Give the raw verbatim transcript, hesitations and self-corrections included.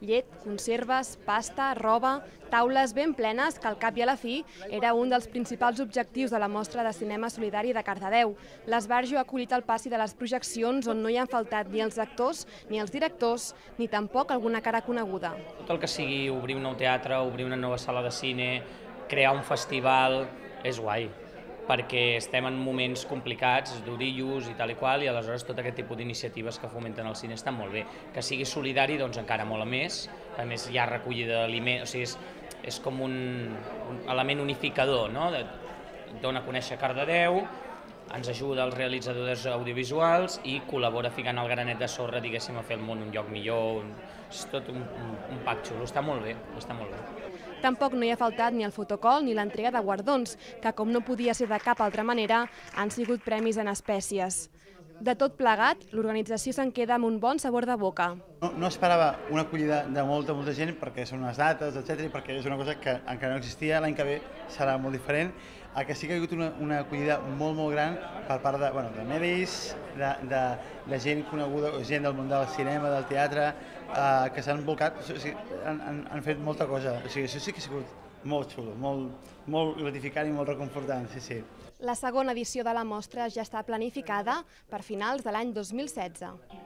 Llet, conserves, pasta, roba, taules ben plenes que al cap i a la fi era un dels principals objectius de la mostra de cinema solidari de Cardedeu. L'Esbarjo ha acollit el passi de les projeccions on no hi han faltat ni els actors ni els directors, ni tampoc alguna cara coneguda. Tot el que sigui obrir un nou teatre, obrir una nova sala de cine, crear un festival, és guai, perquè estem en moments complicats, durillos i tal i qual, i aleshores tot aquest tipus d'iniciatives que fomenten el cine estan molt bé. Que sigui solidari, doncs encara molt a més, a més hi ha recollida d'aliments, o sigui, és, és com un, un element unificador, no? Dona a conèixer Cardedeu, ens ajuda els realitzadors audiovisuals i col·labora ficant el granet de sorra, diguéssim, a fer el món un lloc millor, un, és tot un, un, un pack xulo, està molt bé, està molt bé. Tampoc no hi ha faltat ni el fotocol ni l'entrega de guardons, que com no podia ser de cap altra manera, han sigut premis en espècies. De tot plegat, l'organització se'n queda amb un bon sabor de boca. No, no esperava una acollida de molta, molta gent perquè són unes dates, etcètera, i perquè és una cosa que encara no existia, l'any que ve serà molt diferent. El que sí que ha hagut una, una acollida molt, molt gran per part de, bueno, de medis, de, de, de gent coneguda, gent del món del cinema, del teatre, eh, que s'han volcat, o sigui, han, han, han fet molta cosa. O sigui, això sí que ha sigut molt xulo, molt, molt gratificant i molt reconfortant, sí, sí. La segona edició de la mostra ja està planificada per finals de l'any dos mil setze.